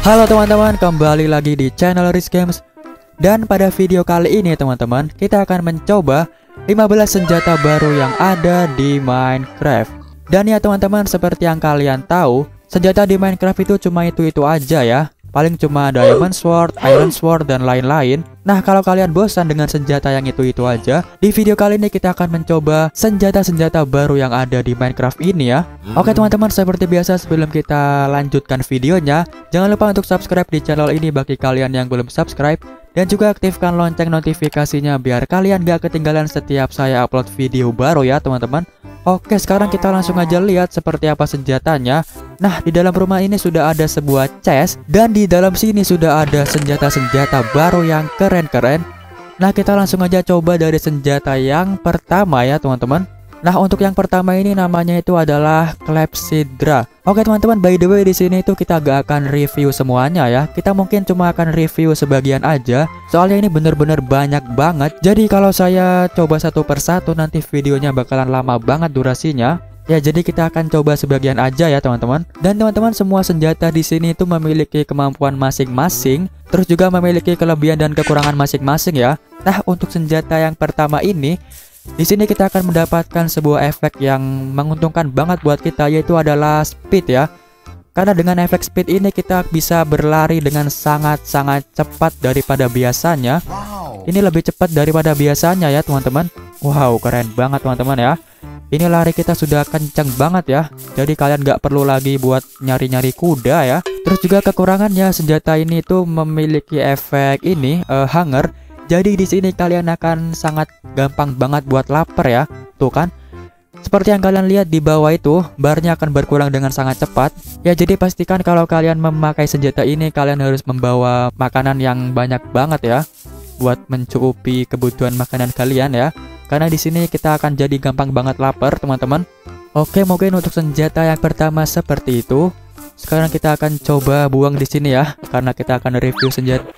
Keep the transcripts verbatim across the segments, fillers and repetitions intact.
Halo teman-teman, kembali lagi di channel Risk Games. Dan pada video kali ini teman-teman, kita akan mencoba lima belas senjata baru yang ada di Minecraft. Dan ya teman-teman, seperti yang kalian tahu, senjata di Minecraft itu cuma itu-itu aja ya. Paling cuma Diamond Sword, Iron Sword, dan lain-lain. Nah, kalau kalian bosan dengan senjata yang itu-itu aja, di video kali ini kita akan mencoba senjata-senjata baru yang ada di Minecraft ini ya. Oke teman-teman, seperti biasa sebelum kita lanjutkan videonya, jangan lupa untuk subscribe di channel ini bagi kalian yang belum subscribe. Dan juga aktifkan lonceng notifikasinya biar kalian gak ketinggalan setiap saya upload video baru ya teman-teman. Oke, sekarang kita langsung aja lihat seperti apa senjatanya. Nah, di dalam rumah ini sudah ada sebuah chest, dan di dalam sini sudah ada senjata-senjata baru yang keren-keren. Nah, kita langsung aja coba dari senjata yang pertama ya teman-teman. Nah, untuk yang pertama ini namanya itu adalah Clepsydra. Oke teman-teman, by the way di sini itu kita gak akan review semuanya ya. Kita mungkin cuma akan review sebagian aja. Soalnya ini bener-bener banyak banget. Jadi kalau saya coba satu persatu nanti videonya bakalan lama banget durasinya. Ya, jadi kita akan coba sebagian aja ya teman-teman. Dan teman-teman, semua senjata di sini itu memiliki kemampuan masing-masing, terus juga memiliki kelebihan dan kekurangan masing-masing ya. Nah, untuk senjata yang pertama ini, di sini kita akan mendapatkan sebuah efek yang menguntungkan banget buat kita, yaitu adalah speed ya. Karena dengan efek speed ini kita bisa berlari dengan sangat-sangat cepat daripada biasanya. Ini lebih cepat daripada biasanya ya teman-teman. Wow, keren banget teman-teman ya. Ini lari kita sudah kencang banget ya. Jadi kalian gak perlu lagi buat nyari-nyari kuda ya. Terus juga kekurangannya, senjata ini tuh memiliki efek ini uh, hunger. Jadi di sini kalian akan sangat gampang banget buat lapar ya. Tuh kan. Seperti yang kalian lihat di bawah itu, barnya akan berkurang dengan sangat cepat. Ya, jadi pastikan kalau kalian memakai senjata ini kalian harus membawa makanan yang banyak banget ya, buat mencukupi kebutuhan makanan kalian ya. Karena di sini kita akan jadi gampang banget lapar, teman-teman. Oke, mungkin untuk senjata yang pertama seperti itu. Sekarang kita akan coba buang di sini ya, karena kita akan review senjata.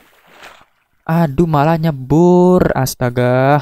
Aduh, malah nyebur. Astaga.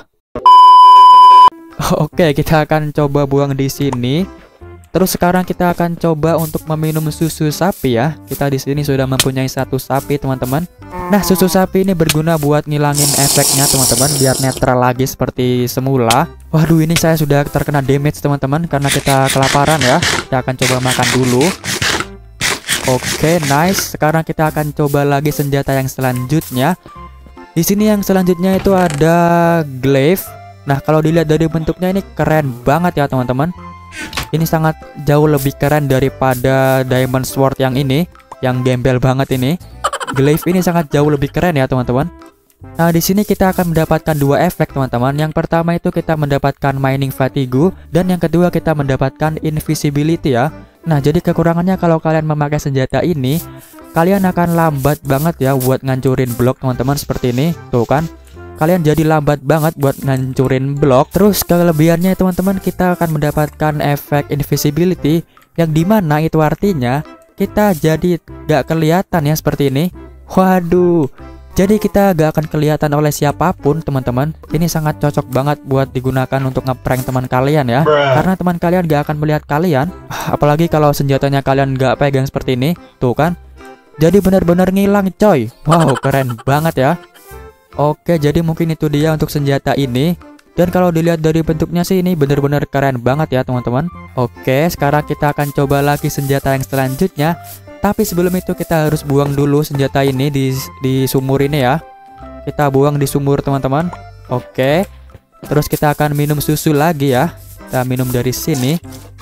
Oke, kita akan coba buang di sini. Terus sekarang kita akan coba untuk meminum susu sapi ya. Kita di sini sudah mempunyai satu sapi, teman-teman. Nah, susu sapi ini berguna buat ngilangin efeknya, teman-teman, biar netral lagi seperti semula. Waduh, ini saya sudah terkena damage, teman-teman, karena kita kelaparan ya. Kita akan coba makan dulu. Oke, nice. Sekarang kita akan coba lagi senjata yang selanjutnya. Di sini yang selanjutnya itu ada glaive. Nah, kalau dilihat dari bentuknya ini keren banget ya teman-teman. Ini sangat jauh lebih keren daripada Diamond Sword yang ini, yang gembel banget ini. Glaive ini sangat jauh lebih keren ya teman-teman. Nah, di sini kita akan mendapatkan dua efek teman-teman. Yang pertama itu kita mendapatkan mining fatigue, dan yang kedua kita mendapatkan invisibility ya. Nah, jadi kekurangannya kalau kalian memakai senjata ini, kalian akan lambat banget ya buat ngancurin blok teman-teman, seperti ini. Tuh kan, kalian jadi lambat banget buat ngancurin blok. Terus kelebihannya teman-teman, kita akan mendapatkan efek invisibility, yang dimana itu artinya kita jadi gak kelihatan ya, seperti ini. Waduh, jadi kita gak akan kelihatan oleh siapapun teman-teman. Ini sangat cocok banget buat digunakan untuk ngeprank teman kalian ya. Karena teman kalian gak akan melihat kalian. Apalagi kalau senjatanya kalian gak pegang seperti ini. Tuh kan, jadi benar-benar ngilang coy. Wow, keren banget ya. Oke, jadi mungkin itu dia untuk senjata ini. Dan kalau dilihat dari bentuknya sih ini benar-benar keren banget ya teman-teman. Oke, sekarang kita akan coba lagi senjata yang selanjutnya. Tapi sebelum itu kita harus buang dulu senjata ini di, di sumur ini ya. Kita buang di sumur teman-teman. Oke. Terus kita akan minum susu lagi ya. Kita minum dari sini.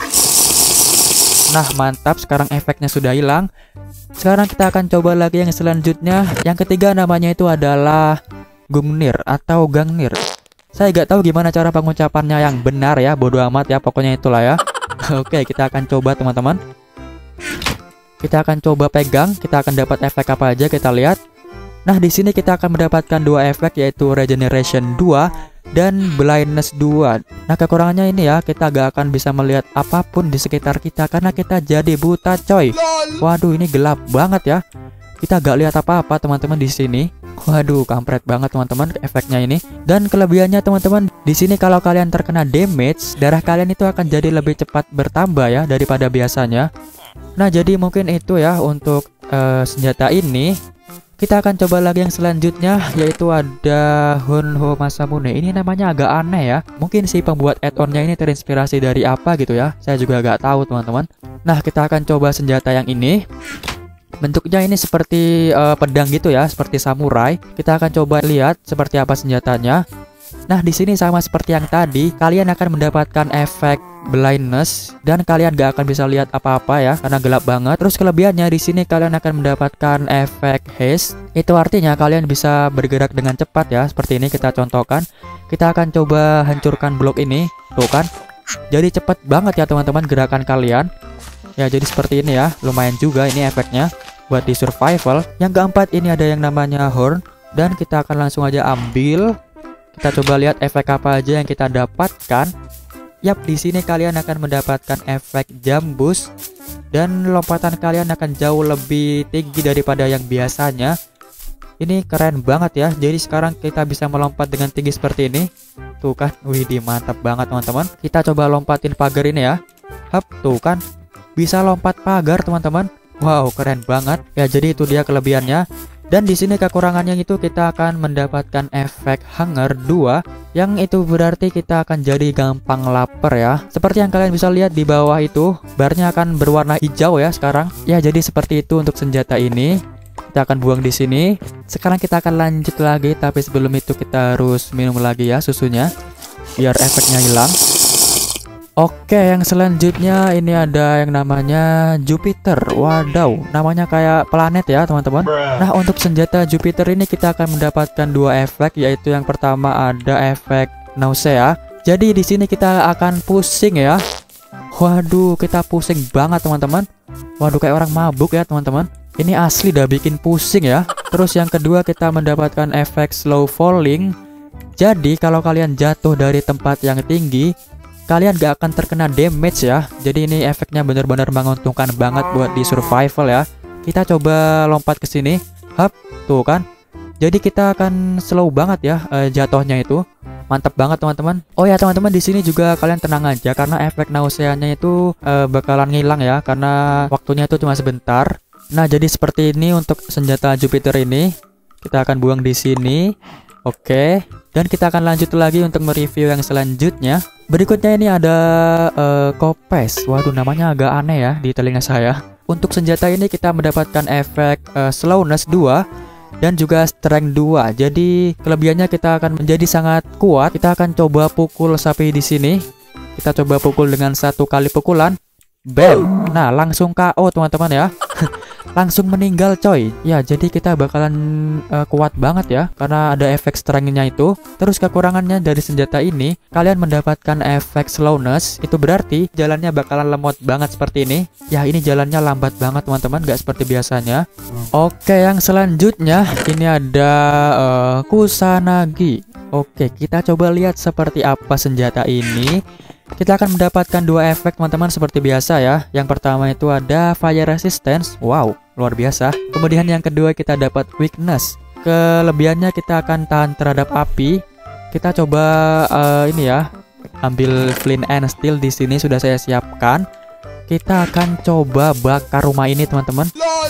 Nah, mantap, sekarang efeknya sudah hilang. Sekarang kita akan coba lagi yang selanjutnya. Yang ketiga namanya itu adalah Gungnir atau Gangnir. Saya gak tahu gimana cara pengucapannya yang benar ya. Bodoh amat ya, pokoknya itulah ya. Oke, kita akan coba teman-teman. Kita akan coba pegang, kita akan dapat efek apa aja, kita lihat. Nah, di sini kita akan mendapatkan dua efek, yaitu Regeneration dua dan Blindness dua. Nah, kekurangannya ini ya, kita gak akan bisa melihat apapun di sekitar kita karena kita jadi buta coy. Waduh, ini gelap banget ya. Kita gak lihat apa-apa teman-teman di sini. Waduh, kampret banget teman-teman efeknya ini. Dan kelebihannya teman-teman, di sini kalau kalian terkena damage, darah kalian itu akan jadi lebih cepat bertambah ya daripada biasanya. Nah, jadi mungkin itu ya untuk uh, senjata ini, kita akan coba lagi yang selanjutnya, yaitu ada Honho Masamune. Ini namanya agak aneh ya. Mungkin si pembuat add-onnya ini terinspirasi dari apa gitu ya. Saya juga agak tahu teman-teman. Nah, kita akan coba senjata yang ini. Bentuknya ini seperti uh, pedang gitu ya, seperti samurai. Kita akan coba lihat seperti apa senjatanya. Nah, di sini sama seperti yang tadi, kalian akan mendapatkan efek blindness dan kalian gak akan bisa lihat apa-apa ya karena gelap banget. Terus kelebihannya di sini kalian akan mendapatkan efek haste. Itu artinya kalian bisa bergerak dengan cepat ya. Seperti ini kita contohkan. Kita akan coba hancurkan blok ini. Tuh kan. Jadi cepat banget ya teman-teman gerakan kalian. Ya, jadi seperti ini ya. Lumayan juga ini efeknya buat di survival. Yang keempat ini ada yang namanya horn dan kita akan langsung aja ambil. Kita coba lihat efek apa aja yang kita dapatkan. Yap, di sini kalian akan mendapatkan efek jump boost dan lompatan kalian akan jauh lebih tinggi daripada yang biasanya. Ini keren banget ya. Jadi sekarang kita bisa melompat dengan tinggi seperti ini. Tuh kan, widih mantap banget teman-teman. Kita coba lompatin pagar ini ya. Hap, tuh kan. Bisa lompat pagar teman-teman. Wow, keren banget. Ya, jadi itu dia kelebihannya. Dan di sini kekurangannya itu kita akan mendapatkan efek hunger dua, yang itu berarti kita akan jadi gampang lapar ya. Seperti yang kalian bisa lihat di bawah itu, barnya akan berwarna hijau ya sekarang. Ya, jadi seperti itu untuk senjata ini. Kita akan buang di sini. Sekarang kita akan lanjut lagi, tapi sebelum itu kita harus minum lagi ya susunya biar efeknya hilang. Oke, yang selanjutnya ini ada yang namanya Jupiter. Wadaw, namanya kayak planet ya teman-teman. Nah, untuk senjata Jupiter ini kita akan mendapatkan dua efek, yaitu yang pertama ada efek nausea. Jadi di sini kita akan pusing ya. Waduh, kita pusing banget teman-teman. Waduh, kayak orang mabuk ya teman-teman. Ini asli dah bikin pusing ya. Terus yang kedua kita mendapatkan efek slow falling. Jadi kalau kalian jatuh dari tempat yang tinggi, kalian gak akan terkena damage ya. Jadi ini efeknya benar-benar menguntungkan banget buat di survival ya. Kita coba lompat ke sini. Hap, tuh kan. Jadi kita akan slow banget ya uh, jatuhnya itu. Mantap banget teman-teman. Oh ya teman-teman, di sini juga kalian tenang aja karena efek nauseanya itu uh, bakalan ngilang ya karena waktunya itu cuma sebentar. Nah, jadi seperti ini untuk senjata Jupiter ini. Kita akan buang di sini. Oke. Dan kita akan lanjut lagi untuk mereview yang selanjutnya. Berikutnya ini ada uh, Kopes. Waduh, namanya agak aneh ya di telinga saya. Untuk senjata ini kita mendapatkan efek uh, slowness dua dan juga strength dua. Jadi kelebihannya kita akan menjadi sangat kuat. Kita akan coba pukul sapi di sini. Kita coba pukul dengan satu kali pukulan. Bam. Nah, langsung K O teman-teman ya. Langsung meninggal coy. Ya, jadi kita bakalan uh, kuat banget ya karena ada efek strength-nya itu. Terus kekurangannya dari senjata ini, kalian mendapatkan efek slowness. Itu berarti jalannya bakalan lemot banget seperti ini. Ya, ini jalannya lambat banget teman-teman, gak seperti biasanya. Oke, yang selanjutnya ini ada uh, Kusanagi. Oke, kita coba lihat seperti apa senjata ini. Kita akan mendapatkan dua efek teman-teman seperti biasa ya. Yang pertama itu ada fire resistance. Wow, luar biasa. Kemudian yang kedua kita dapat weakness. Kelebihannya kita akan tahan terhadap api. Kita coba uh, ini ya. Ambil flint and steel di sini sudah saya siapkan. Kita akan coba bakar rumah ini teman-teman.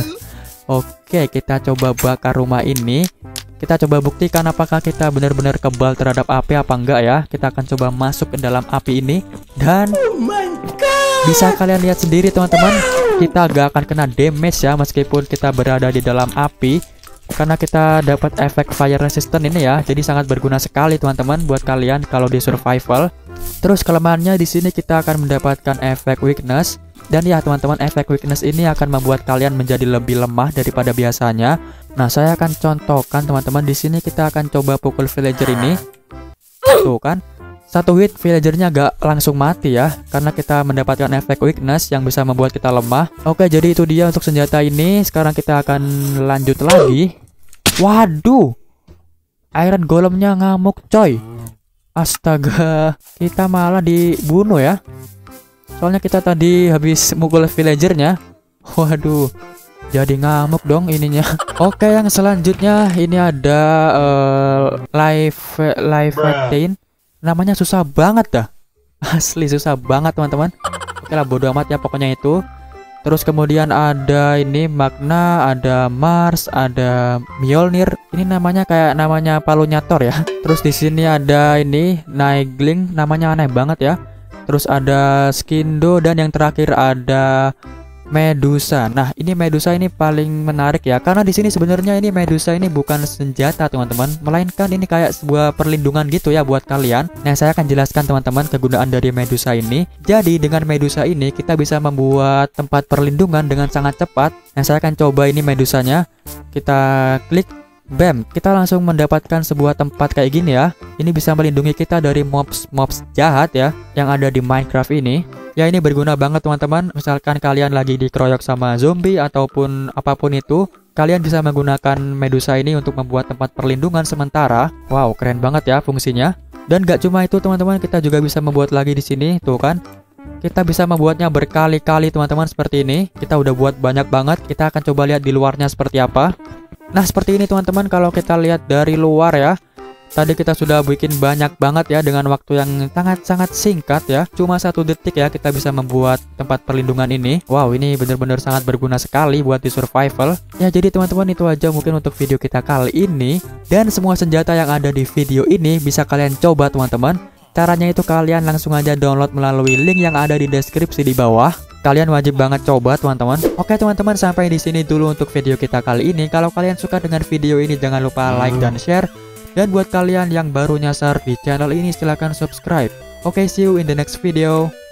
Oke, kita coba bakar rumah ini. Kita coba buktikan apakah kita benar-benar kebal terhadap api apa enggak ya. Kita akan coba masuk ke dalam api ini. Dan oh my God, bisa kalian lihat sendiri teman-teman, kita gak akan kena damage ya meskipun kita berada di dalam api, karena kita dapat efek fire resistant ini ya. Jadi sangat berguna sekali teman-teman buat kalian kalau di survival. Terus kelemahannya di sini kita akan mendapatkan efek weakness. Dan ya teman-teman, efek weakness ini akan membuat kalian menjadi lebih lemah daripada biasanya. Nah, saya akan contohkan teman-teman. Di sini kita akan coba pukul villager ini. Tuh kan, satu hit villagernya gak langsung mati ya, karena kita mendapatkan efek weakness yang bisa membuat kita lemah. Oke, jadi itu dia untuk senjata ini. Sekarang kita akan lanjut lagi. Waduh, Iron Golemnya ngamuk coy. Astaga, kita malah dibunuh ya. Soalnya kita tadi habis mukul villagernya. Waduh, jadi ngamuk dong ininya. Oke, yang selanjutnya ini ada uh, life life fifteen. Namanya susah banget dah. Asli susah banget teman-teman. Oke lah, bodo amat ya pokoknya itu. Terus kemudian ada ini Magna, ada Mars, ada Mjolnir. Ini namanya kayak namanya palunya Thor ya. Terus di sini ada ini Naegling, namanya aneh banget ya. Terus ada Skindo dan yang terakhir ada Medusa. Nah, ini Medusa ini paling menarik ya, karena di sini sebenarnya ini Medusa ini bukan senjata teman-teman, melainkan ini kayak sebuah perlindungan gitu ya buat kalian. Nah, saya akan jelaskan teman-teman kegunaan dari Medusa ini. Jadi dengan Medusa ini kita bisa membuat tempat perlindungan dengan sangat cepat. Nah, saya akan coba ini Medusanya. Kita klik, bam, kita langsung mendapatkan sebuah tempat kayak gini ya. Ini bisa melindungi kita dari mobs-mobs jahat ya yang ada di Minecraft ini. Ya, ini berguna banget teman-teman. Misalkan kalian lagi dikeroyok sama zombie ataupun apapun itu, kalian bisa menggunakan Medusa ini untuk membuat tempat perlindungan sementara. Wow, keren banget ya fungsinya. Dan gak cuma itu teman-teman, kita juga bisa membuat lagi di sini. Tuh kan, kita bisa membuatnya berkali-kali teman-teman seperti ini. Kita udah buat banyak banget. Kita akan coba lihat di luarnya seperti apa. Nah, seperti ini teman-teman kalau kita lihat dari luar ya. Tadi kita sudah bikin banyak banget ya dengan waktu yang sangat-sangat singkat ya. Cuma satu detik ya kita bisa membuat tempat perlindungan ini. Wow, ini benar-benar sangat berguna sekali buat di survival. Ya, jadi teman-teman itu aja mungkin untuk video kita kali ini. Dan semua senjata yang ada di video ini bisa kalian coba teman-teman. Caranya itu kalian langsung aja download melalui link yang ada di deskripsi di bawah. Kalian wajib banget coba teman-teman. Oke teman-teman, sampai di sini dulu untuk video kita kali ini. Kalau kalian suka dengan video ini jangan lupa like dan share. Dan buat kalian yang baru nyasar di channel ini silahkan subscribe. Oke, see you in the next video.